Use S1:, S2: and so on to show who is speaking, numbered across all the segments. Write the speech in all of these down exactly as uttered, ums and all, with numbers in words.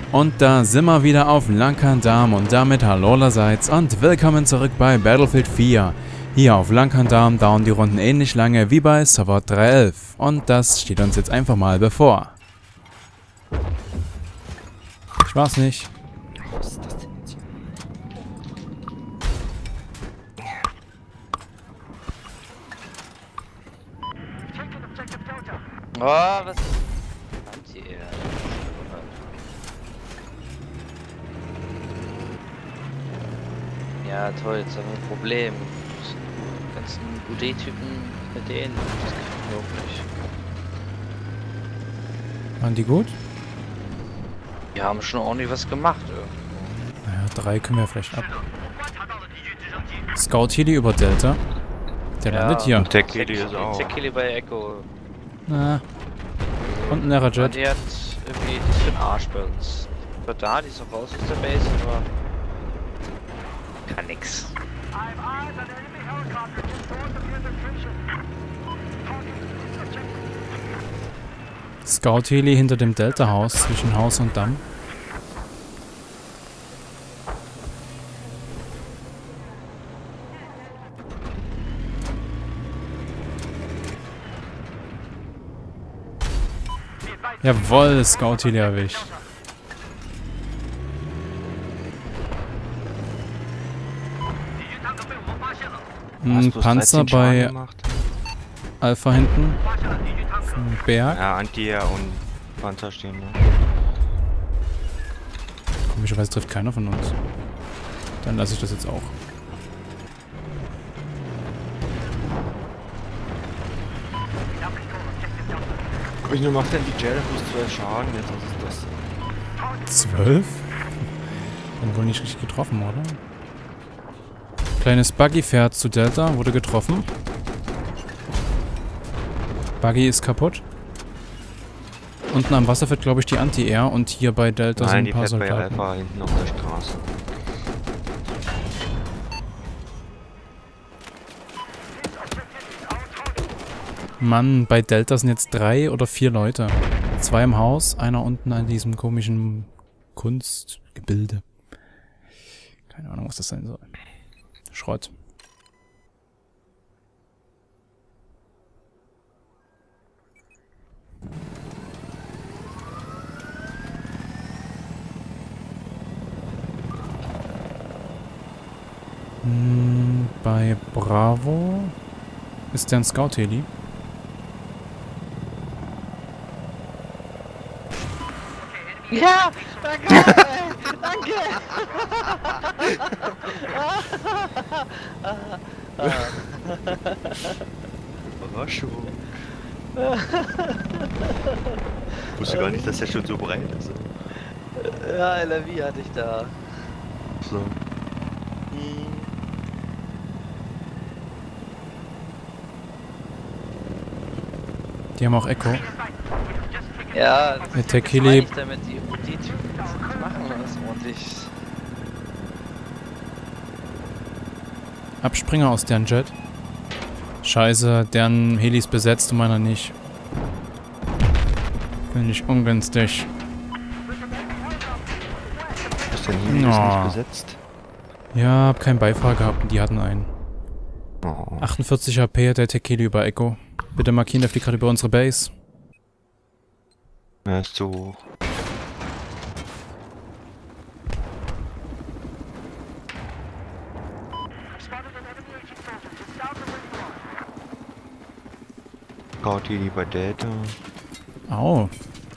S1: Und da sind wir wieder auf Lankandam und damit hallo allerseits und willkommen zurück bei Battlefield vier. Hier auf Lankandam dauern die Runden ähnlich lange wie bei Server drei elf und das steht uns jetzt einfach mal bevor. Ich war's nicht.
S2: Was ist das denn jetzt?
S3: Oh, was ist Anti-Air? Ja, toll, jetzt haben wir ein Problem. Die ganzen U D-Typen mit denen, das kann ich überhaupt nicht.
S1: Waren die gut?
S3: Die haben schon ordentlich was gemacht irgendwo.
S1: Naja, drei können wir vielleicht ab. Scout Heli über Delta. Der
S3: Ja,
S1: landet hier.
S2: Und der Kili ist auch.
S3: Tekili bei Echo.
S1: Na. Und ein
S3: Ja,
S1: Aerojet.
S3: die hat irgendwie das für den Arsch bei uns. War da, die ist auch raus aus der Base, aber kann nix.
S1: Scout Heli hinter dem Delta-Haus zwischen Haus und Damm. Jawohl, Scout Heli erwischt. Ein Panzer bei Alpha hinten. Vom Berg.
S2: Ja, Anti-Air und Panzer stehen da.
S1: Komischerweise trifft keiner von uns. Dann lasse ich das jetzt auch.
S2: Wie nur macht denn die Jedi plus zwölf Schaden jetzt? Was ist das?
S1: Zwölf? Dann wohl nicht richtig getroffen, oder? Kleines Buggy fährt zu Delta, wurde getroffen. Buggy ist kaputt. Unten am Wasser fährt, glaube ich, die Anti-Air und hier bei Delta
S2: Nein,
S1: sind
S2: die
S1: ein paar
S2: fährt bei
S1: Soldaten.
S2: Alpha hinten auf der Straße.
S1: Mann, bei Delta sind jetzt drei oder vier Leute. Zwei im Haus, einer unten an diesem komischen Kunstgebilde. Keine Ahnung, was das sein soll. Schrott. Hm, bei Bravo ist der ein Scout-Heli.
S3: Ja, danke, danke.
S2: Überraschung. Ich wusste gar nicht, dass der schon so breit ist.
S3: Ja, L R V hatte ich da.
S2: So.
S3: Hm.
S1: Die haben auch Echo.
S3: Ja, das,
S1: Der
S3: das
S1: Tekili-
S3: meine ich damit, die, die Typen die machen das ordentlich.
S1: Abspringer aus deren Jet. Scheiße, deren Heli ist besetzt und meiner nicht. Finde ich ungünstig.
S2: Ist denn hier
S1: Oh.
S2: nicht besetzt?
S1: Ja, hab keinen Beifahrer gehabt und die hatten einen.
S2: Oh.
S1: achtundvierzig H P hat der Tekili über Echo. Bitte markieren, der fliegt gerade über unsere Base.
S2: Er ist zu hoch. Kaut hier bei Delta.
S1: Au.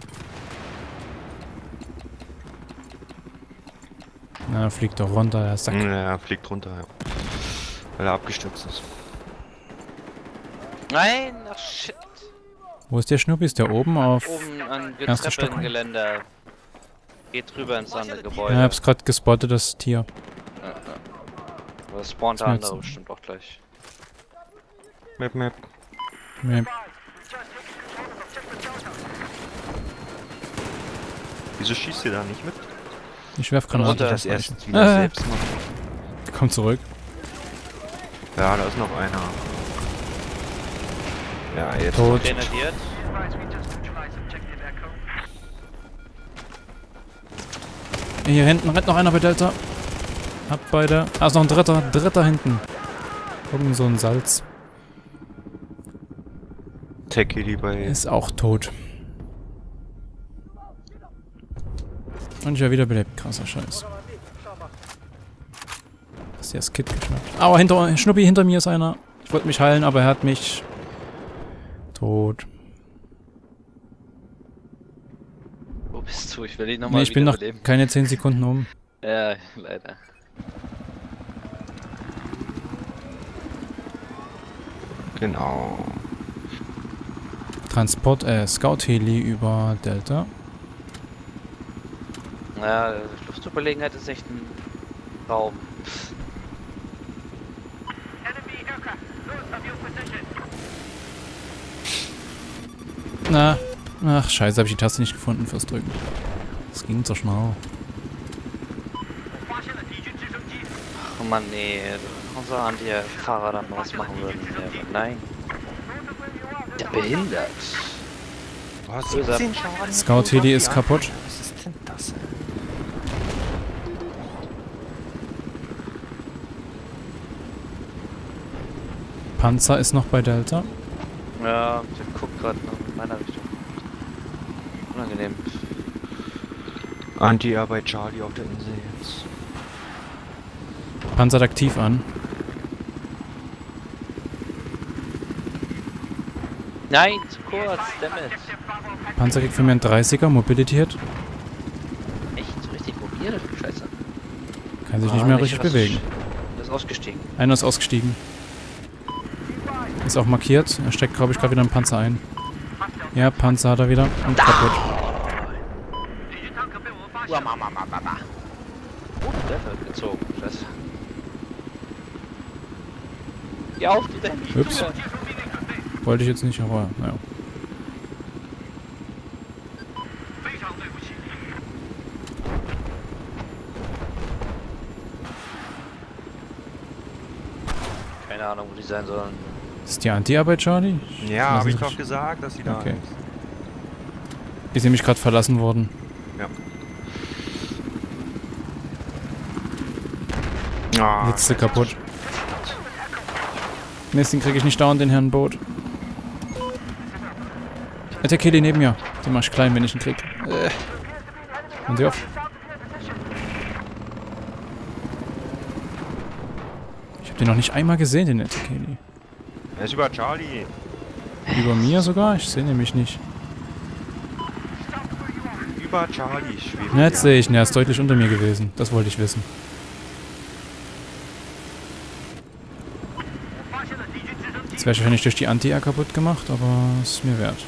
S1: Na, fliegt doch runter, der Sack.
S2: Ja, er fliegt runter, ja. Weil er abgestürzt ist.
S3: Nein, ach shit.
S1: Wo ist der Schnuppi? Ist der oben auf...
S3: Oben an
S1: Erster Stock.
S3: Treppengeländer. Geht drüber ins andere Gebäude.
S1: Ja, hab's gerade gespottet, das Tier.
S3: Ja, ja. Aber es spawnt der
S1: Ist mir
S3: andere
S1: jetzt-
S3: bestimmt auch gleich.
S2: Map, Map.
S1: Nee.
S2: Wieso schießt ihr da nicht mit?
S1: Ich werf
S2: Muss
S1: Granaten.
S2: ich das erst wieder
S1: Ah.
S2: selbst machen?
S1: Komm zurück.
S2: Ja, da ist noch einer. Ja, jetzt.
S1: Tot.
S3: Grenadiert.
S1: Hier hinten rennt noch einer bei Delta. Hab beide. Ah, ist noch ein dritter. Dritter hinten. Irgend so ein Salz.
S2: Techie bei...
S1: Ist auch tot. Und ich war wieder belebt. Krasser Scheiß. Hast du das Kit geschnappt? Aua, hinter, Schnuppi, hinter mir ist einer. Ich wollte mich heilen, aber er hat mich... tot.
S3: Wo bist du? Ich will dich nochmal
S1: Nee, ich bin noch
S3: überleben.
S1: keine zehn Sekunden um.
S3: Ja, leider.
S2: Genau.
S1: Transport, äh, Scout-Heli über Delta.
S3: Ja, Luftüberlegenheit ist echt ein Raum.
S1: Na, ach scheiße, habe ich die Taste nicht gefunden fürs Drücken. Das ging so schnell.
S3: Oh Mann, nee, unser Anti-Fahrer dann was machen würden. Ja, nein. Der behindert.
S2: Du hast
S3: Böser.
S2: siebzehn Schaden.
S1: Scout-Heli ist kaputt.
S2: Was ist denn das?
S1: Panzer ist noch bei Delta.
S3: Ja, der guckt gerade in meiner Richtung. Unangenehm.
S2: Anti-Air bei Charlie auf der Insel jetzt.
S1: Panzer aktiv an.
S3: Nein, zu kurz, dammit.
S1: Panzer kriegt für mich einen dreißiger, mobilitiert.
S3: Echt, so richtig mobil? Scheiße.
S1: Kann sich
S3: Ah,
S1: nicht mehr
S3: nicht
S1: richtig
S3: was-
S1: bewegen.
S3: Der ist ausgestiegen.
S1: Einer ist ausgestiegen. Ist auch markiert. Er steckt, glaube ich, gerade wieder einen Panzer ein. Ja, Panzer hat er wieder. Und kaputt.
S3: Oh, der wird gezogen. Scheiße. Geh auf, du denn!
S1: Ups. Wollte ich jetzt nicht, aber naja.
S3: Keine Ahnung, wo die sein sollen.
S1: Ist die Anti-Arbeit, Charlie?
S2: Ja,
S1: Lass
S2: habe ich
S1: mich-
S2: doch gesagt, dass sie da
S1: Okay.
S2: ist.
S1: Ist nämlich gerade verlassen worden.
S2: Ja. Ah,
S1: Jetzt ist sie kaputt. Mist, den kriege ich nicht dauernd, den Herrn Boot. Der Kelly neben mir. Den mach ich klein, wenn ich ihn krieg. Äh. Und sie auf. Ich habe den noch nicht einmal gesehen, den Kelly.
S2: er ist über Charlie.
S1: Über mir sogar? Ich sehe nämlich nicht.
S2: Über Charlie schwebt
S1: Na, jetzt
S2: er.
S1: sehe ich ihn. Er ist deutlich unter mir gewesen. Das wollte ich wissen. Jetzt wäre ich wahrscheinlich durch die Anti-Air kaputt gemacht, aber ist mir wert.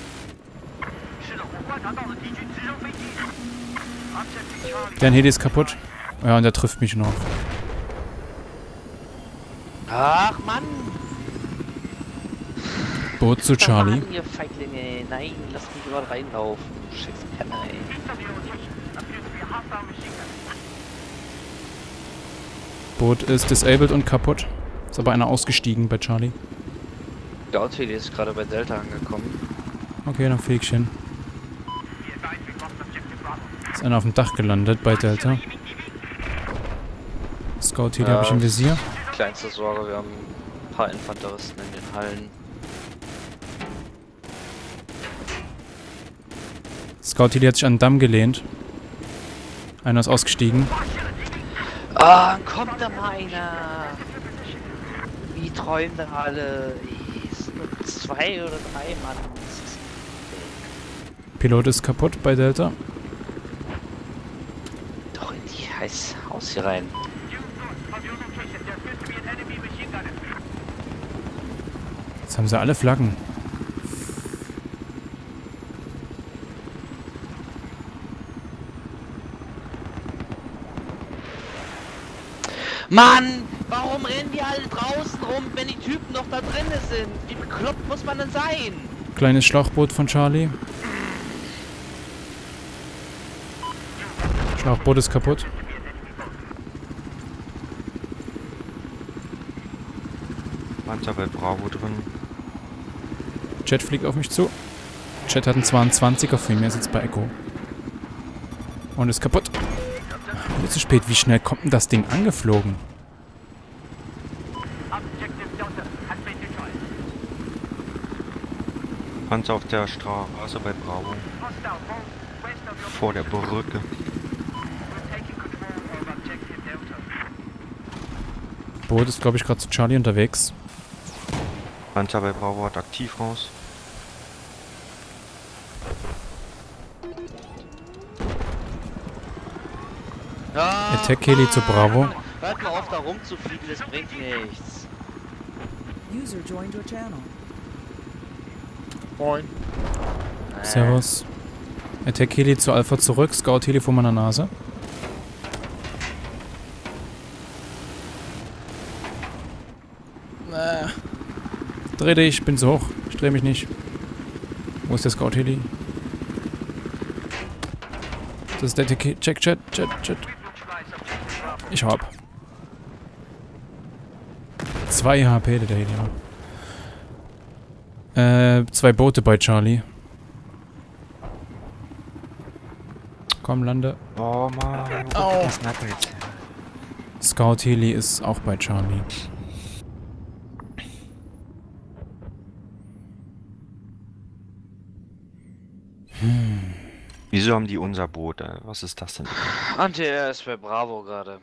S1: Der Heli ist kaputt. Ja, und der trifft mich noch.
S3: Ach, Mann!
S1: Boot zu Charlie.
S3: Mann, ihr Feiglinge! Nein, lasst mich überall reinlaufen. Scheiß Penner, ey.
S1: Boot ist disabled und kaputt. Ist aber einer ausgestiegen bei Charlie.
S3: Der Auto ist gerade bei Delta angekommen.
S1: Okay, dann flieg ich hin. Ist einer auf dem Dach gelandet bei Delta. Scout Heli habe ich im Visier.
S3: Kleinste Sorge, wir haben ein paar Infanteristen in den Hallen.
S1: Scout Heli hat sich an den Damm gelehnt. Einer ist ausgestiegen.
S3: Ah, kommt da mal einer! Wie träumen da alle? Es sind nur zwei oder drei, Mann. Das ist-
S1: Pilot ist kaputt bei Delta.
S3: Doch in die heiß Haus hier rein.
S1: Jetzt haben sie alle Flaggen.
S3: Mann! Warum rennen die alle draußen rum, wenn die Typen noch da drin sind? Wie bekloppt muss man denn sein?
S1: Kleines Schlauchboot von Charlie. Schlauchboot ist kaputt.
S2: Panzer bei Bravo drin.
S1: Jet fliegt auf mich zu. Jet hat einen zweiundzwanziger, für mich sitzt bei Echo. Und ist kaputt. Viel zu spät. Wie schnell kommt denn das Ding angeflogen?
S2: Panzer auf der Straße bei Bravo. Vor der Brücke.
S1: Boot ist, glaube ich, gerade zu Charlie unterwegs.
S2: Panzer bei Bravo hat aktiv raus.
S3: Ah,
S1: Attack Heli zu Bravo.
S3: hört mal auf, da rumzufliegen, das bringt nichts.
S4: User joined your channel.
S2: Moin.
S1: Servus. Attack Heli zu Alpha zurück. Scout Heli vor meiner Nase. Äh. Dreh dich, ich bin zu hoch. Ich dreh mich nicht. Wo ist der Scout Heli? Das ist der Attack. Check, Chat, Chat, Chat. Ich hau ab. Zwei H P, der Heli. Äh, zwei Boote bei Charlie. Komm, lande.
S2: Oh Mann.
S1: Au.
S2: Das Sniper jetzt.
S1: Scout Heli ist auch bei Charlie. Hm.
S2: Wieso haben die unser Boot? Ey? Was ist das denn?
S3: Anti-Air ist bei Bravo gerade.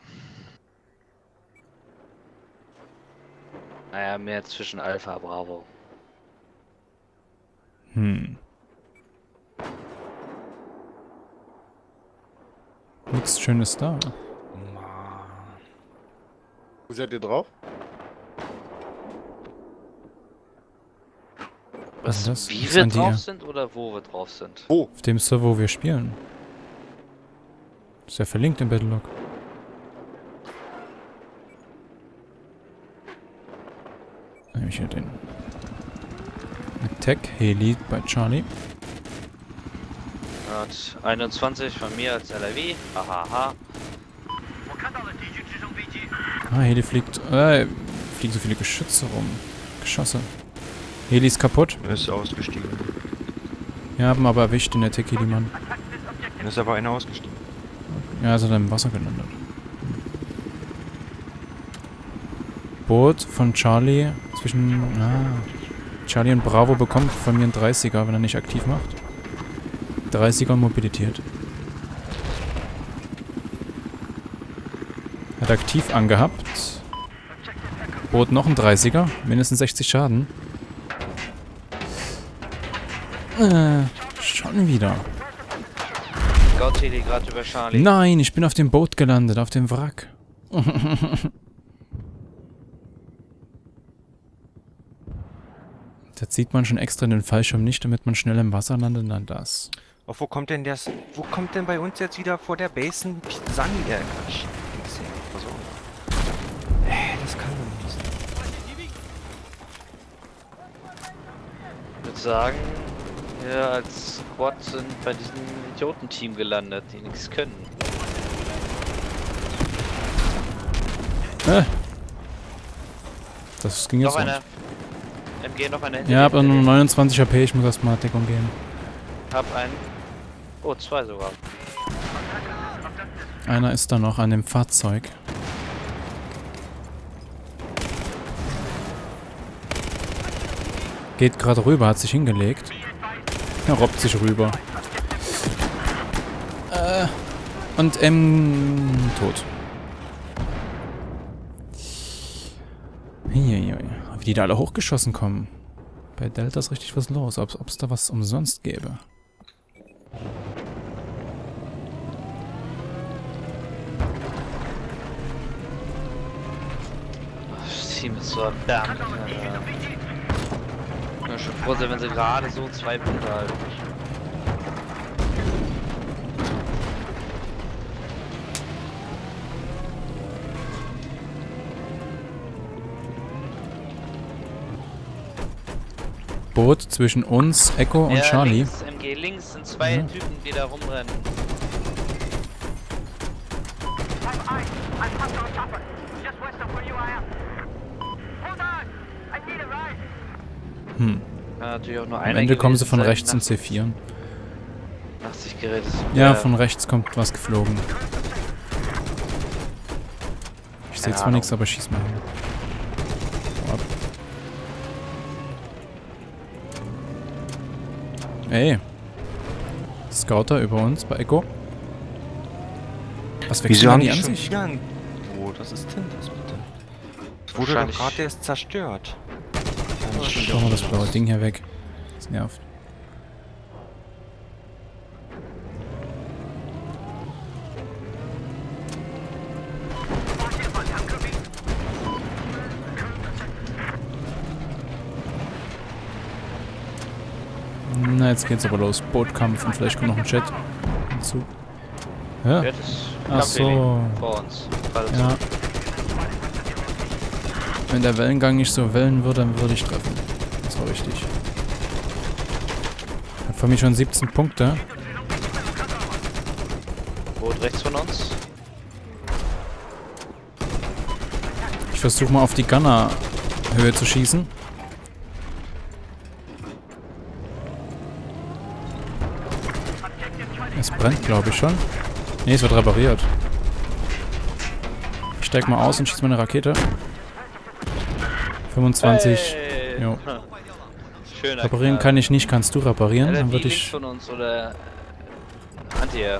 S3: Naja, mehr zwischen Alpha und Bravo.
S1: Hm. Nichts Schönes da.
S5: Wo seid ihr drauf?
S1: Was ist das?
S3: Wie
S1: Das
S3: wir
S1: sind die-
S3: drauf sind oder wo wir drauf sind?
S5: Wo?
S1: Auf dem Server, wo wir spielen. Ist ja verlinkt im Battlelog. Nehme ich hier den Attack Heli bei Charlie.
S3: Hat einundzwanzig von mir als L R W. Hahaha.
S1: Ah, Heli fliegt. Äh, fliegen so viele Geschütze rum. Geschosse. Heli ist kaputt.
S2: Er ist ausgestiegen.
S1: Wir haben aber erwischt den Attack Heli, Mann.
S2: Dann ist aber einer ausgestiegen.
S1: Ja, ist er im Wasser gelandet. Boot von Charlie zwischen. Ah. Charlie und Bravo bekommt von mir einen dreißiger, wenn er nicht aktiv macht. dreißiger und mobilitiert. Hat aktiv angehabt. Boot noch ein dreißiger. Mindestens sechzig Schaden. Äh, schon wieder.
S3: Scout Heli gerade über Charlie.
S1: Nein, ich bin auf dem Boot gelandet, auf dem Wrack. Da zieht man schon extra den Fallschirm nicht, damit man schnell im Wasser landet, dann das.
S2: Auf wo kommt denn das? Wo kommt denn bei uns jetzt wieder vor der Base ein Sani? Äh, Quatsch. Also. Hä, das kann doch nicht sein.
S3: Ich würde sagen, wir als Squad sind bei diesem Idiotenteam gelandet, die nichts können.
S1: Äh. Das ging jetzt
S3: Noch eine.
S1: nicht.
S3: M G, noch eine hinter
S1: Ja,
S3: dir,
S1: aber
S3: hinter
S1: nur
S3: dir.
S1: neunundzwanzig H P, ich muss erstmal Deckung gehen.
S3: Hab einen. Oh, zwei sogar.
S1: Einer ist da noch an dem Fahrzeug. Geht gerade rüber, hat sich hingelegt. Er robbt sich rüber. Äh, und M tot. Hihihi. Wie die da alle hochgeschossen kommen. Bei Delta ist richtig was los, ob es da was umsonst gäbe.
S3: Das Team ist so erbärmlich, Alter. Ich bin schon froh sein, wenn sie gerade so zwei Punkte halten.
S1: Boot zwischen uns, Echo und
S3: Ja,
S1: Charlie.
S3: Links, M G, links sind zwei
S1: Ja.
S3: Typen, die da rumrennen.
S1: Hm.
S3: Ja, natürlich auch nur
S1: Am
S3: einer
S1: Ende kommen sie
S3: gewesen
S1: von
S3: sein,
S1: rechts in
S3: nach-
S1: C vier.
S3: Nach sich geredet.
S1: Ja, von rechts kommt was geflogen. Ich sehe
S2: Keine
S1: zwar
S2: Ahnung.
S1: nichts, aber schieß mal hin. Ab. Ey. Scouter über uns bei Echo. Was
S2: Wieso
S1: wechseln
S2: haben
S1: die
S2: die
S1: an
S2: schon
S1: sich?
S2: wieder ein... Wo, das ist denn das bitte? Das wurde doch
S3: Wahrscheinlich-
S2: gerade erst zerstört.
S1: Schau mal das blaue Ding hier weg. Das nervt. Na, jetzt geht's aber los. Bootkampf und vielleicht kommt noch ein Chat hinzu. Ja,
S3: Ja, das
S1: Ach
S3: Kampfheli
S1: so.
S3: vor uns. Gerade
S1: ja. Wenn der Wellengang nicht so wellen würde, dann würde ich treffen. Das war richtig. Hat von mir schon siebzehn Punkte.
S3: Boot rechts von uns.
S1: Ich versuche mal auf die Gunner-Höhe zu schießen. Es brennt, glaube ich, schon. Ne, es wird repariert. Ich steig mal aus und schieße mal eine Rakete. fünfundzwanzig.
S3: Hey.
S1: Jo.
S3: Schöner
S1: Reparieren kann ich nicht. Kannst du reparieren?
S3: Ja,
S1: Dann
S3: die
S1: würde
S3: links
S1: ich...
S3: von uns oder Anti-Air.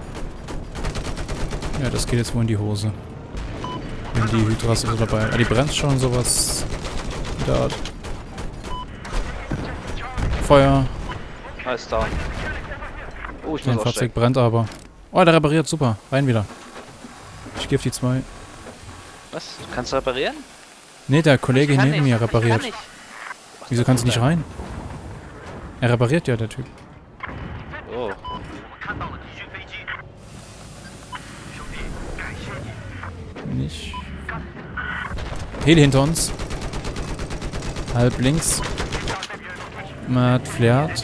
S1: Ja, das geht jetzt wohl in die Hose. Wenn die Hydras so dabei... Ah, die brennt schon, sowas... in der Art. Feuer.
S3: Alles down. Oh, ich
S1: Dein
S3: muss
S1: Fahrzeug
S3: aussteigen.
S1: brennt aber. Oh, der repariert, super. Rein wieder. Ich gehe auf die zwei.
S3: Was? Kannst du reparieren?
S1: Ne, der Kollege
S3: Ich kann
S1: neben
S3: nicht,
S1: mir
S3: ich kann
S1: repariert.
S3: nicht. Was
S1: Wieso
S3: ist
S1: kannst du
S3: das
S1: nicht rein? Er repariert ja, der Typ.
S3: denn? Oh.
S1: Nicht. Heli hinter uns. Halb links. Matt flärt.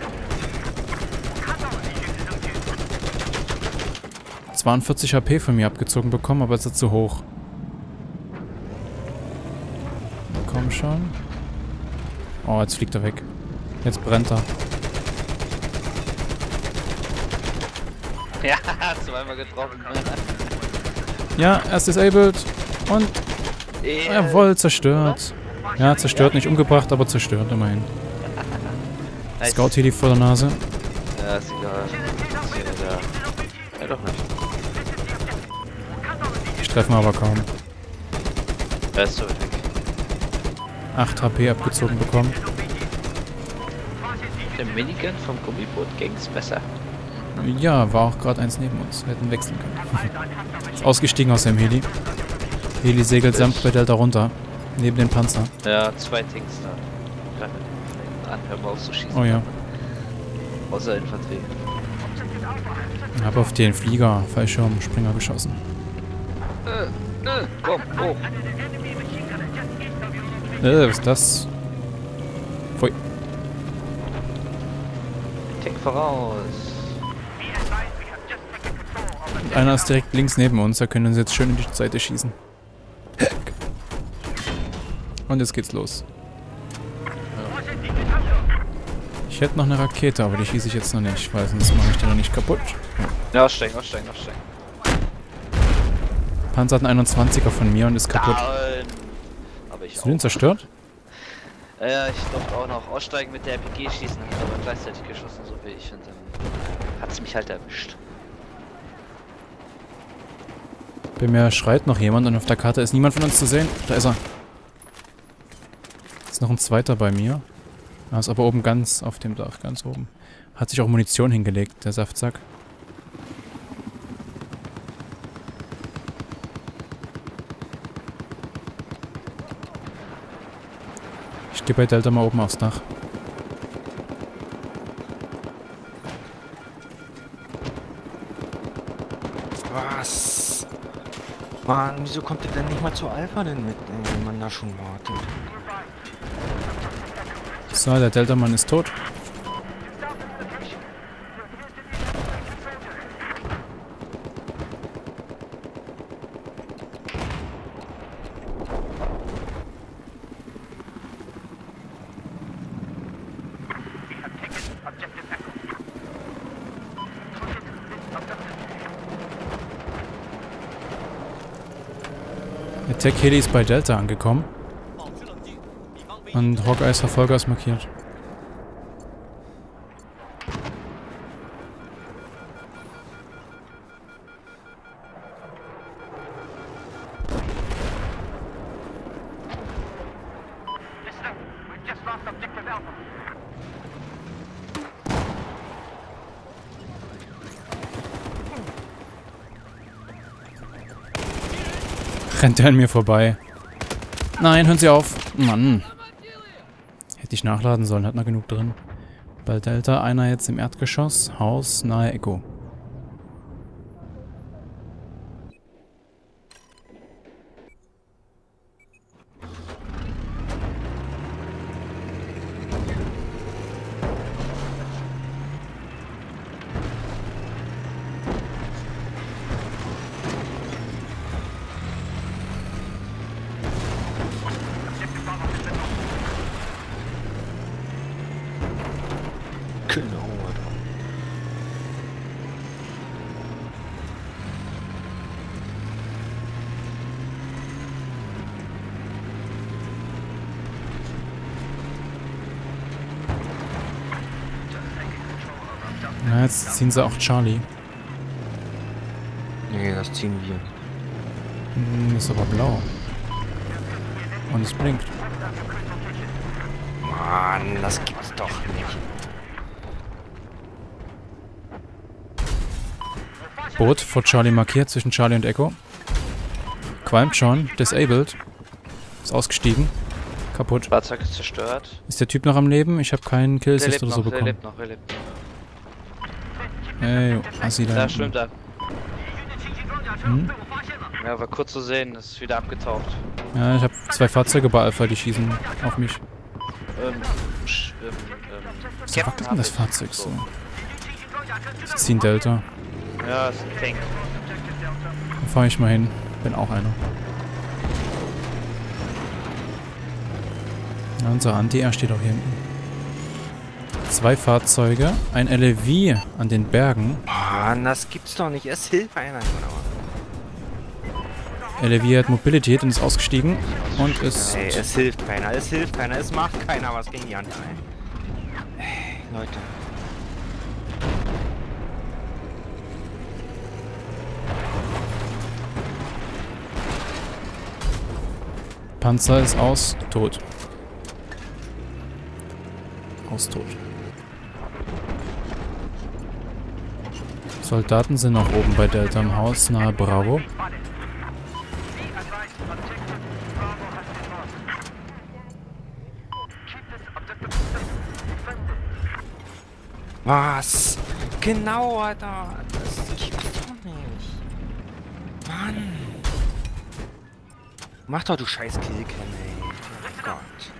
S1: zweiundvierzig H P von mir abgezogen bekommen, aber es ist zu hoch. Komm schon. Oh, jetzt fliegt er weg. Jetzt brennt er.
S3: Ja, zweimal getroffen.
S1: Ja, er ist disabled. Und
S3: Äh,
S1: jawohl, zerstört. Ja, zerstört, nicht umgebracht, aber zerstört immerhin.
S3: nice.
S1: Scout hier die vor der Nase.
S3: Ja, ist egal. Ist hier da. Ja, doch nicht.
S1: Ich treffe ihn aber kaum.
S3: Er ist so weg.
S1: acht H P abgezogen bekommen.
S3: Der Minigun vom Gummiboot ging's besser.
S1: Ja, war auch gerade eins neben uns. Wir hätten wechseln können. Ist ausgestiegen aus dem Heli. Heli segelt samt bei Delta runter. Neben den Panzer.
S3: Ja, zwei Tings da. Greif mit an, hör mal auf zu schießen.
S1: Oh ja.
S3: Außer Infanterie.
S1: Hab auf den Flieger, Fallschirmspringer geschossen.
S3: Äh, äh, komm, hoch.
S1: Äh, was ist das? Pfui.
S3: Tick voraus.
S1: Und einer ist direkt links neben uns, da können wir uns jetzt schön in die Seite schießen. Und jetzt geht's los. Ich hätte noch eine Rakete, aber die schieße ich jetzt noch nicht, weil sonst mache ich die noch nicht kaputt.
S3: Ja, aussteigen, aussteigen, aussteigen.
S1: Panzer hat einen einundzwanziger von mir und ist kaputt.
S3: Down. Aber ich
S1: Hast du den
S3: auch.
S1: zerstört?
S3: Ja, ich durfte auch noch aussteigen mit der R P G schießen, hat aber gleichzeitig geschossen, so wie ich. Und dann hat es mich halt erwischt.
S1: Bei mir schreit noch jemand und auf der Karte ist niemand von uns zu sehen. Da ist er. Ist noch ein zweiter bei mir. Er ist aber oben ganz auf dem Dach, ganz oben. Hat sich auch Munition hingelegt, der Saftsack. Ich gehe bei Delta mal oben aufs Dach.
S2: Was? Mann, wieso kommt ihr denn nicht mal zu Alpha denn mit, ey, wenn man da schon wartet?
S1: So, der Delta-Mann ist tot. Attack Heli ist bei Delta angekommen. Und Hawkeyes Verfolger ist markiert. Rennt er an mir vorbei. Nein, hören Sie auf. Mann. Hätte ich nachladen sollen, hat noch genug drin. Bei Delta einer jetzt im Erdgeschoss. Haus nahe Echo.
S2: Genau, Alter.
S1: Na, jetzt ziehen sie auch Charlie.
S2: Nee, das ziehen wir.
S1: Hm, ist aber blau. Und es blinkt.
S2: Mann, das gibt's doch nicht.
S1: Boot vor Charlie markiert, zwischen Charlie und Echo. Qualmt schon, disabled. Ist ausgestiegen. Kaputt.
S3: Fahrzeug ist zerstört.
S1: Ist der Typ noch am Leben? Ich habe keinen
S3: Der
S1: Kill-Assist
S3: lebt
S1: oder
S3: noch,
S1: so
S3: der
S1: bekommen.
S3: lebt noch, der lebt noch.
S1: Ey, Assi da
S3: Da
S1: hinten.
S3: schwimmt er.
S1: Hm?
S3: Ja, war kurz zu sehen, ist wieder abgetaucht.
S1: Ja, ich habe zwei Fahrzeuge bei Alpha, die schießen auf mich.
S3: Ähm, sch- ähm, ähm,
S1: Wieso wackelt denn das
S3: Captain
S1: Fahrzeug so?
S3: so.
S1: Sie ziehen Delta.
S3: Ja, ist ein Tank.
S1: Da fahre ich mal hin. Bin auch einer. Ja, unser Anti-Air steht auch hier hinten. Zwei Fahrzeuge, ein L A V an den Bergen.
S2: Mann, das gibt's doch nicht. Es hilft einer.
S1: L A V hat Mobilität und ist ausgestiegen. Und ist...
S2: Ey, es hilft keiner. Es hilft keiner. Es macht keiner was gegen die anderen. Ey, Leute.
S1: Panzer ist aus, tot. Aus, tot. Soldaten sind noch oben bei Delta im Haus, nahe Bravo.
S2: Was? Genau, Alter. Das gibt's doch nicht. Mann. Mach doch, du scheiß Killcam, ey. Oh Gott.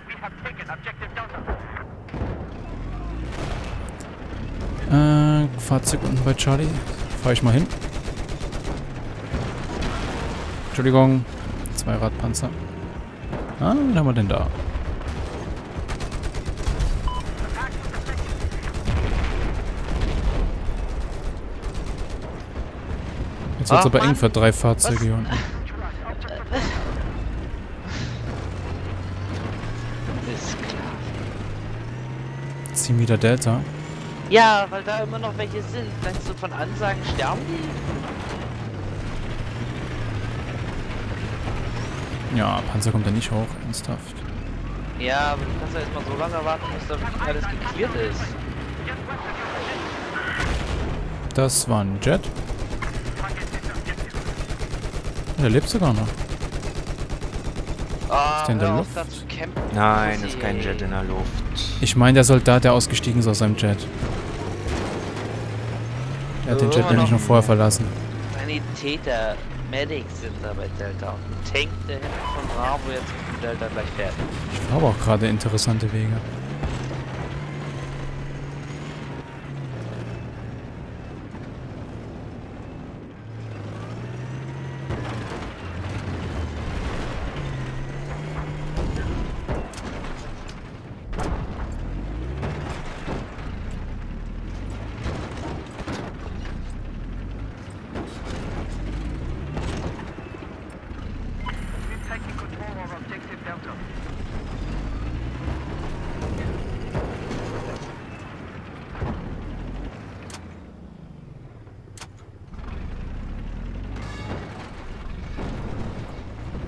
S1: Äh, Fahrzeug unten bei Charlie. Fahr ich mal hin. Entschuldigung. Zwei Radpanzer. Ah, wen haben wir denn da? Jetzt wird's
S3: Ach,
S1: aber eng
S3: Mann.
S1: für drei Fahrzeuge
S3: Was?
S1: hier unten.
S3: Ist klar.
S1: Ziehen wieder Delta.
S3: Ja, weil da immer noch welche sind. Meinst du, von Ansagen sterben die?
S1: Ja, Panzer kommt ja nicht hoch, ernsthaft.
S3: Ja, aber du kannst ja erstmal so lange warten, bis da wirklich alles geklärt ist.
S1: Das war ein Jet. Der lebt sogar noch.
S3: Ah,
S1: Ist der in der
S3: hör auf,
S1: Luft?
S3: da zu campen.
S2: Nein,
S3: Pussy,
S2: ist kein
S3: ey.
S2: Jet in der Luft.
S1: Ich meine, der Soldat, der ausgestiegen ist aus seinem Jet. Er hat den Jet
S3: Immer
S1: nämlich
S3: noch.
S1: noch vorher verlassen.
S3: Sanitäter, Medics sind da bei Delta. Und ein Tank, der hinten von Bravo jetzt Richtung Delta gleich fährt.
S1: Ich fahre aber auch gerade interessante Wege.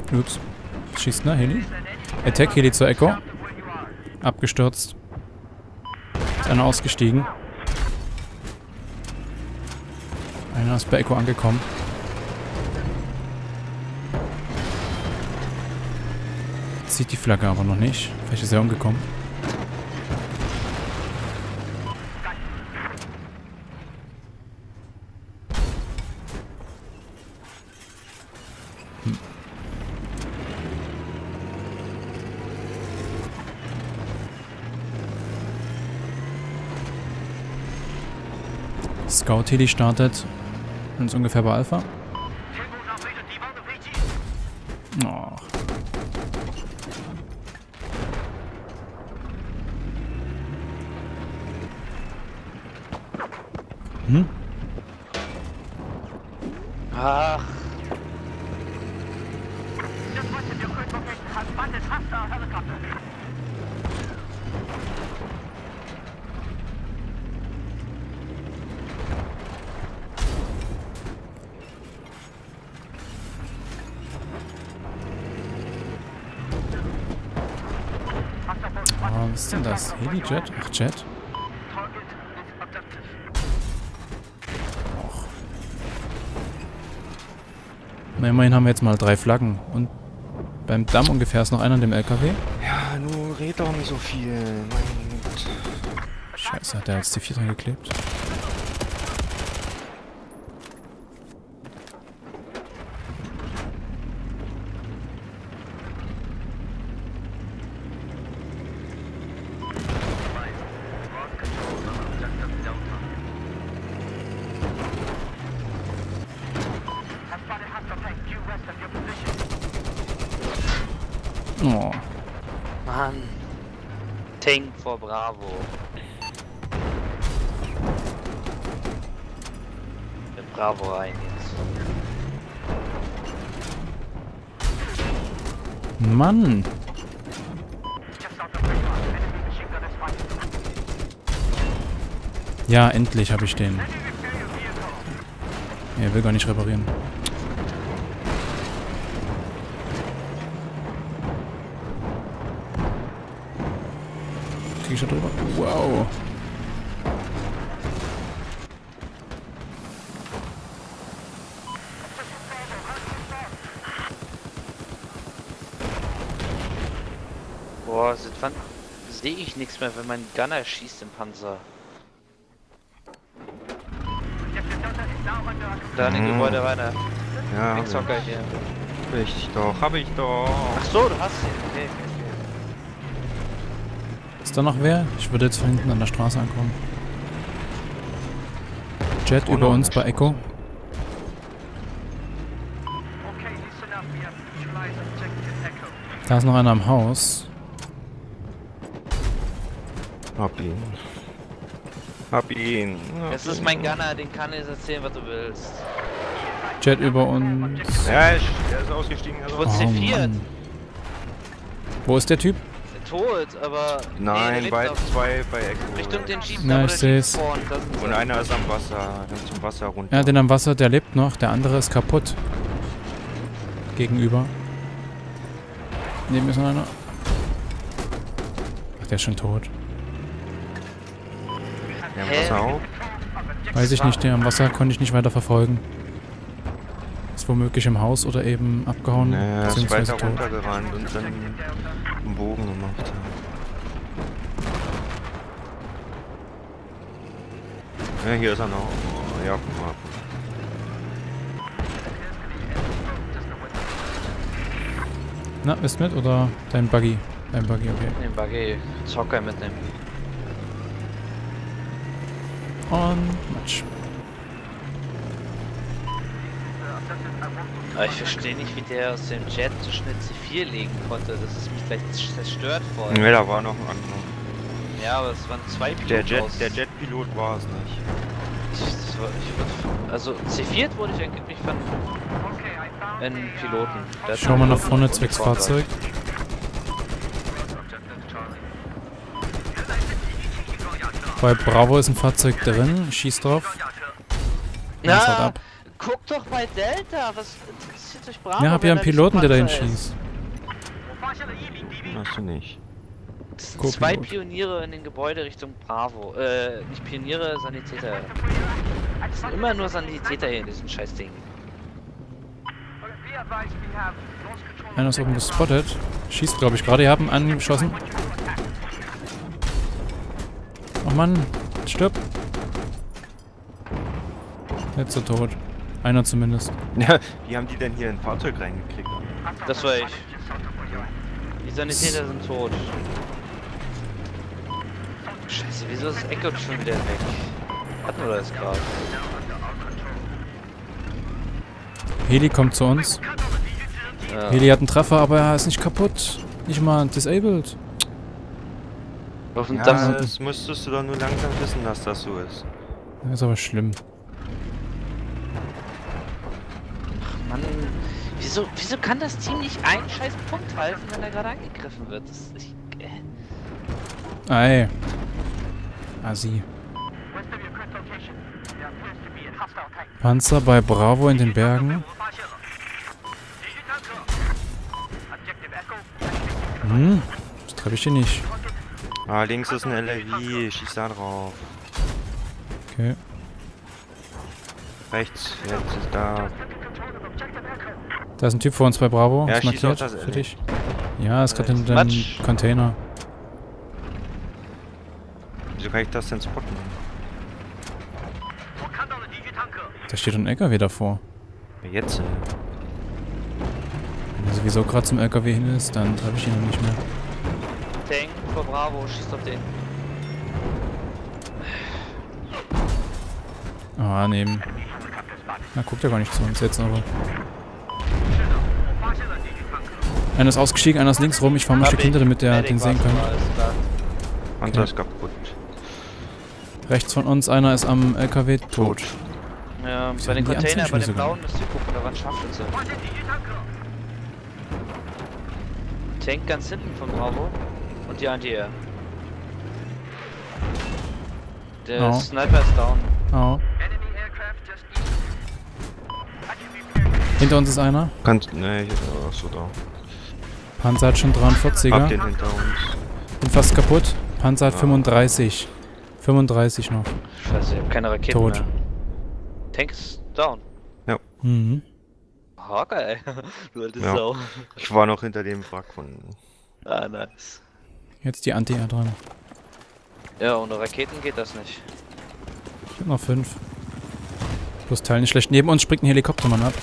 S1: Ups. Schießt, ne? Heli? Attack, Heli zur Echo. Abgestürzt. Ist einer ausgestiegen. Einer ist bei Echo angekommen. Sieht die Flagge aber noch nicht. Vielleicht ist er umgekommen. Hm. Scout-Heli startet. Und ist ungefähr bei Alpha. Oh. Hm?
S3: Ach.
S1: Oh, was ist denn das? Heli-Jet? Ach, Jet? Och. Na, immerhin haben wir jetzt mal drei Flaggen. Und beim Damm ungefähr ist noch einer an dem L K W.
S2: Ja, nur red doch nicht so viel. Mein Gott.
S1: Scheiße, hat der als C vier dran geklebt. Oh.
S3: Mann. Tank vor Bravo. Der Bravo rein jetzt.
S1: Mann! Ja, endlich habe ich den. Er will gar nicht reparieren. Krieg ich da drüber? Wow!
S3: Boah, seit wann sehe ich nichts mehr, wenn mein Gunner schießt im Panzer? Da in den
S2: Mhm.
S3: Gebäude weiter.
S2: Ja, hab
S3: Wingsocker hier.
S2: ich doch, hab ich doch.
S3: Ach so, du hast ihn. Okay.
S1: Ist da noch wer? Ich würde jetzt von hinten an der Straße ankommen. Jet
S2: Oh,
S1: über
S2: noch
S1: uns
S2: an
S1: bei
S2: der
S1: Echo. Da ist noch einer am Haus.
S2: Hab ihn. Hab ihn. Hab
S3: Das ist
S2: ihn.
S3: mein Gunner, den kann ich erzählen, was du willst.
S1: Jet über uns.
S2: Ja, ich, er ist ausgestiegen. Also.
S3: Wurde C vier.
S1: Mann. Wo ist der Typ?
S3: Tot, aber. nee, der
S2: Nein,
S3: lebt
S2: bei
S3: auf-
S2: zwei bei Echo.
S3: Richtung den Jeep,
S1: Na,
S3: da wo
S1: ich
S3: der
S1: seh's.
S3: Jeep spawnt, da sind
S2: Und
S3: sie.
S2: einer ist am Wasser, dann zum Wasser runter.
S1: Ja, den am Wasser, der lebt noch. Der andere ist kaputt. Gegenüber. Neben ist noch einer. Ach, der ist schon tot.
S2: Der am
S3: Hä?
S2: Wasser auch.
S1: Weiß ich nicht, den am Wasser konnte ich nicht weiter verfolgen. Ist womöglich im Haus oder eben abgehauen,
S2: Ne, er ist
S1: beziehungsweise
S2: weiter
S1: tot.
S2: runtergerannt und dann einen Bogen gemacht. Ja, hier ist er noch. Oh, ja, guck mal.
S1: Na, bist mit oder dein Buggy? Dein Buggy, okay.
S3: Den Buggy Zocker mitnehmen.
S1: Und Matsch.
S3: Aber ich verstehe nicht, wie der aus dem Jet so schnell C vier legen konnte. Das ist mich gleich zerstört vorher.
S2: Ne, da war noch ein anderer.
S3: Ja, aber es waren zwei Piloten.
S2: Der Jet,
S3: aus-
S2: der Jetpilot war es nicht.
S3: Ich, das war, ich würd, also C vier wurde ich eigentlich von einem Piloten. Der hat
S1: Schau mal nach
S3: Piloten
S1: vorne
S3: und
S1: zwecks
S3: Uniform
S1: Fahrzeug. Bei Bravo ist ein Fahrzeug drin. Schieß drauf.
S3: Ja,
S1: Das haut ab.
S3: Guck doch bei Delta, was interessiert euch Bravo?
S1: Ja, hab ja einen
S3: wenn da
S1: Piloten, der
S3: nicht
S1: dahin
S3: Panzer ist?
S1: schießt.
S2: Hast du nicht.
S3: Das sind
S1: Co-Pilot.
S3: zwei Pioniere in den Gebäude Richtung Bravo. Äh, nicht Pioniere, Sanitäter. Es sind immer nur Sanitäter hier in diesem scheiß Ding.
S1: Einer ist oben gespottet. Schießt, glaube ich, gerade. Ihr habt ihn angeschossen. Oh Mann, stirb. Jetzt so tot. Einer zumindest.
S2: Ja, wie haben die denn hier in ein Fahrzeug reingekriegt?
S3: Das war ich. Die Sanitäter sind tot. Scheiße, wieso ist das Echo schon wieder weg? Hatten wir das gerade?
S1: Heli kommt zu uns.
S3: Ja.
S1: Heli hat einen Treffer, aber er ist nicht kaputt. Nicht mal disabled.
S3: Auf dem
S2: Ja,
S3: Dach.
S2: das müsstest du doch nur langsam wissen, dass das so ist.
S1: Das ist aber schlimm.
S3: Mann, wieso, wieso kann das Team nicht einen scheiß Punkt halten, wenn er gerade angegriffen wird? Das, ich, äh.
S1: Ei. Assi. Panzer bei Bravo in den Bergen. Hm, das treffe ich hier nicht.
S2: Ah, links ist ein L A V, schieß da drauf.
S1: Okay.
S2: Rechts, jetzt ist da.
S1: Da ist ein Typ vor uns bei Bravo.
S2: Ja,
S1: ist
S2: schieß
S1: markiert
S2: auf das
S1: für
S2: L.
S1: dich. Ja, ist gerade in dem
S3: Matsch.
S1: Container.
S2: Wieso kann ich das denn spotten?
S1: Da steht ein L K W davor.
S2: Ja, jetzt. äh,
S1: Wenn er sowieso gerade zum L K W hin ist, dann treffe ich ihn noch nicht mehr.
S3: Tank vor Bravo, schießt auf den.
S1: Ah, neben. Na, guckt ja gar nicht zu uns jetzt, aber. Einer ist ausgestiegen, einer ist links rum. Ich fahre mal ein Stück hinter, damit der den sehen kann.
S2: Panzer ist kaputt.
S1: Rechts von uns, einer ist am L K W tot.
S3: Ja,
S1: Wieso
S3: bei den
S1: haben die
S3: Container,
S1: Anzeichen
S3: bei
S1: nicht
S3: den
S1: so
S3: blauen müsst ihr gucken, da waren Scharfschütze. Tank ganz hinten von Bravo und die Anti-Air. Der
S1: Oh.
S3: Sniper ist down.
S1: Oh. Hinter uns ist einer.
S2: Kannst. Ne, hier. Achso, da.
S1: Panzer hat schon
S2: Hab
S1: dreiundvierziger.
S2: den hinter uns.
S1: Bin fast kaputt. Panzer hat
S2: Ja.
S1: fünfunddreißig. fünfunddreißig noch.
S3: Scheiße, ich hab keine Raketen
S1: Tot.
S3: mehr. Tank ist down.
S1: Mhm.
S3: Hawkeye, du alte
S2: Ja.
S3: Sau.
S2: Ich war noch hinter dem Wrack von.
S3: Ah, nice.
S1: Jetzt die Anti-Air dran.
S3: Ja, ohne Raketen geht das nicht.
S1: Ich hab noch fünf. Plus Teil nicht schlecht. Neben uns springt ein Helikoptermann ab.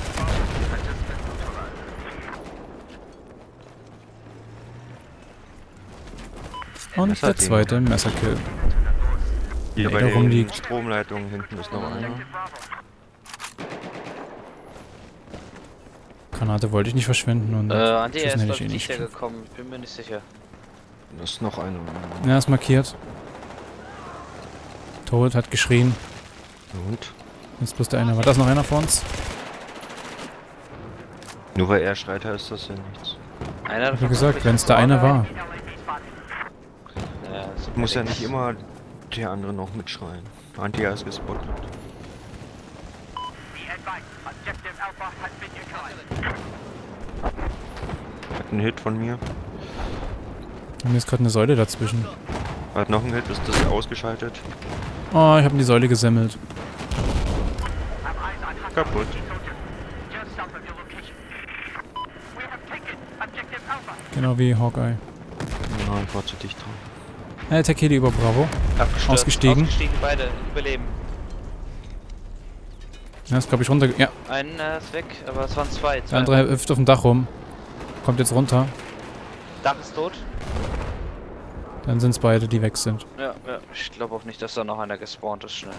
S1: Und der
S2: Messerding.
S1: zweite Messerkill.
S2: Hier
S1: Der
S2: bei
S1: da
S2: den
S1: rumliegt.
S2: Stromleitungen hinten ist noch einer.
S1: Granate wollte ich nicht verschwenden und
S3: Äh, Anti
S1: Schüssen
S3: ist
S1: hätte
S3: glaub
S1: ich eh
S3: ich
S1: nicht
S3: nicht
S1: getroffen.
S3: gekommen, ich bin mir nicht sicher.
S2: Da ist noch einer.
S1: Er ist markiert. Tot, hat geschrien.
S2: Und?
S1: Jetzt bloß der eine. War das noch einer vor uns?
S2: Nur weil er schreit, heißt das ja nichts.
S3: Einer
S1: Wie
S3: davon
S1: gesagt,
S3: ist
S1: wenn es der eine war.
S3: Ja, super
S2: Muss ja
S3: links.
S2: nicht immer der andere noch mitschreien. Antia ist gespottet. Hat einen Hit von mir.
S1: Mir ist gerade eine Säule dazwischen.
S2: Hat noch einen Hit, ist das ausgeschaltet.
S1: Oh, ich habe die Säule gesemmelt.
S2: Kaputt.
S1: Genau wie Hawkeye.
S2: Ja, ich war zu dicht dran.
S1: Äh, Tech Heli über Bravo.
S3: Abgestürzt.
S1: Ausgestiegen.
S3: Ausgestiegen, beide. Überleben.
S1: Er ist, glaube ich, runter. Ja,
S3: Einer ist weg, aber es waren zwei. zwei.
S1: der andere hüpft auf dem Dach rum. Kommt jetzt runter.
S3: Dach ist tot.
S1: Dann sind es beide, die weg sind.
S3: Ja, ja. Ich glaube auch nicht, dass da noch einer gespawnt ist schnell.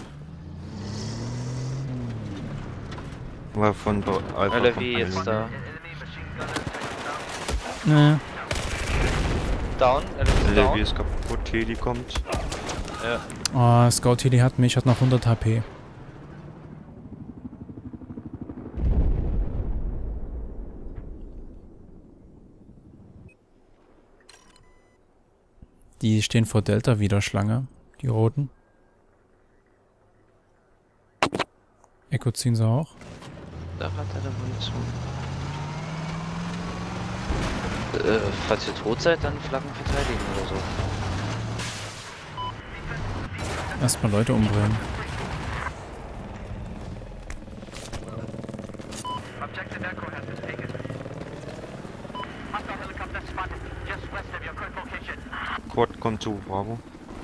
S2: War von Bo- Alpha.
S3: L A V
S2: von
S3: jetzt
S2: Alpha.
S3: da.
S1: Ne.
S3: Down, L A V ist
S2: L A V
S3: down.
S2: ist kaputt, Heli kommt.
S3: Ja.
S1: Oh, Scout Heli hat mich, hat noch hundert H P. Die stehen vor Delta wieder Schlange, die roten. Echo ziehen sie auch.
S3: Da hat er der Munition. Äh, falls ihr tot seid, dann Flaggen verteidigen oder so.
S1: Erstmal Leute umbringen.
S2: Quad kommt zu, Bravo.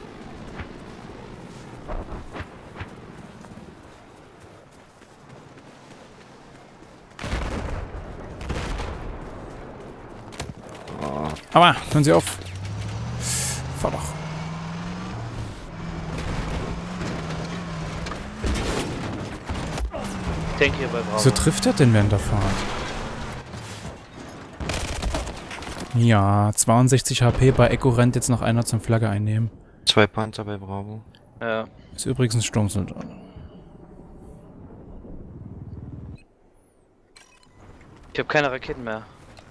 S1: Aber, hören Sie auf. Fahr doch.
S3: Ich denke hier bei Bravo.
S1: Wieso trifft er denn während der Fahrt? Ja, zweiundsechzig H P, bei Echo rennt jetzt noch einer zum Flagge einnehmen.
S2: Zwei Panzer bei Bravo.
S3: Ja.
S1: Ist übrigens ein Sturmsoldat.
S3: Ich habe keine Raketen mehr.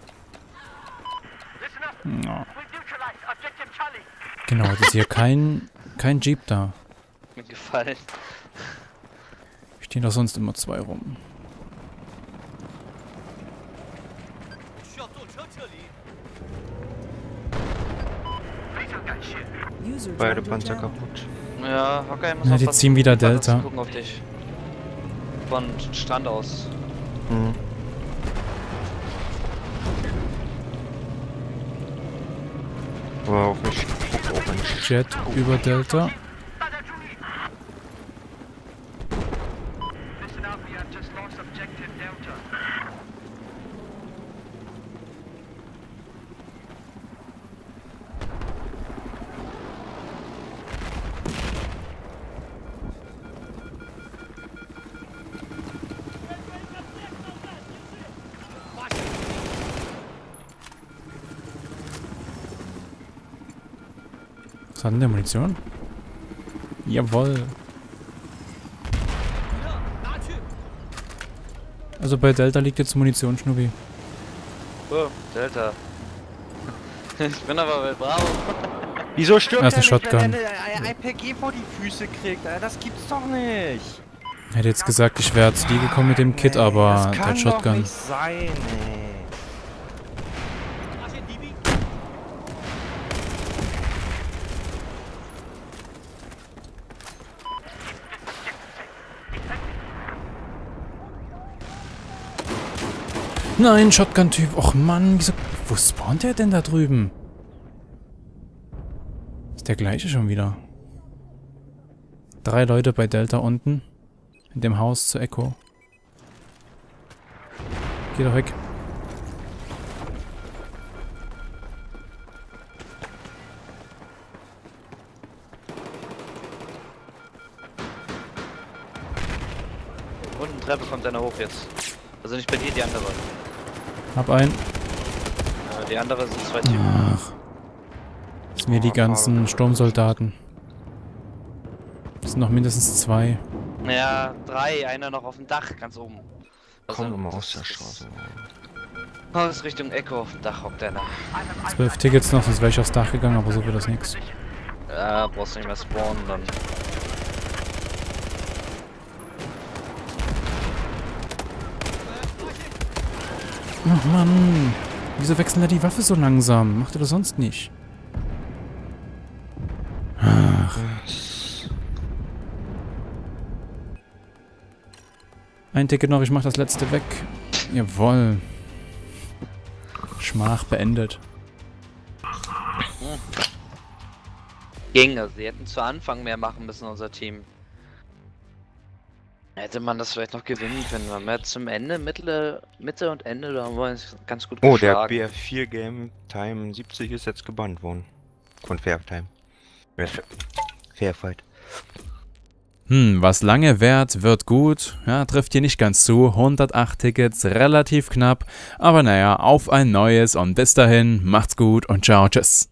S1: Ja. Genau, das ist hier kein, kein Jeep da.
S3: Mir gefallen.
S1: Stehen doch sonst immer zwei rum.
S4: User
S2: Beide
S4: joined your
S2: Panzer
S4: channel.
S2: kaputt.
S3: Ja, Hawkeye muss
S1: Ja, die
S3: aufpassen.
S1: ziehen wieder
S3: Warte,
S1: Delta.
S3: sie gucken auf dich. Von Strand aus.
S2: Mhm. Aber auf mich. Auf mich.
S1: Jet über Delta. Was hat denn der Munition? Jawohl. Also bei Delta liegt jetzt Munition, Schnubi.
S3: Oh, Delta. Ich bin aber bei Bravo.
S2: Wieso stirbt
S1: Das
S2: er
S1: ist
S2: nicht,
S1: eine
S2: wenn
S1: Shotgun.
S2: er eine I P G vor die Füße kriegt? Alter, das gibt's doch nicht.
S1: Hätte jetzt gesagt, ich wäre zu dir gekommen mit dem Kit,
S2: Nee,
S1: aber
S2: das
S1: der
S2: kann
S1: hat
S2: doch
S1: Shotgun.
S2: nicht sein, ey.
S1: Nein, Shotgun-Typ. Och Mann, wieso. Wo spawnt der denn da drüben? Ist der gleiche schon wieder. Drei Leute bei Delta unten. In dem Haus zu Echo. Geh doch weg.
S3: Unten Treppe kommt einer hoch jetzt. Also nicht bei dir, die andere.
S1: Hab einen.
S3: Äh, die andere sind zwei Typen.
S1: Ach. Das sind mir die ganzen Sturmsoldaten. Das sind noch mindestens zwei.
S3: Ja, drei. Einer noch auf dem Dach, ganz oben. Also,
S2: Komm doch mal
S3: das-
S2: aus der
S3: das-
S2: Straße.
S3: Aus Richtung Echo auf dem Dach hockt einer.
S1: Zwölf Tickets noch, sonst wäre ich aufs Dach gegangen, aber so wird das nichts.
S3: Ja, brauchst nicht mehr spawnen dann.
S1: Ach Mann. Wieso wechseln da die Waffe so langsam? Macht er das sonst nicht? Ach. Ein Ticket noch, ich mach das letzte weg. Jawohl. Schmach beendet.
S3: Ging, also sie hätten zu Anfang mehr machen müssen, unser Team. Hätte man das vielleicht noch gewinnen können, weil wir zum Ende, Mitte, Mitte und Ende, da haben wir uns ganz gut
S2: Oh, der
S3: geschlagen.
S2: B F vier Game Time siebzig ist jetzt gebannt worden. Von Fair Time. Fair Fight.
S1: Hm, was lange währt, wird gut. Ja, trifft hier nicht ganz zu. hundertacht Tickets, relativ knapp. Aber naja, auf ein neues und bis dahin, macht's gut und ciao, tschüss.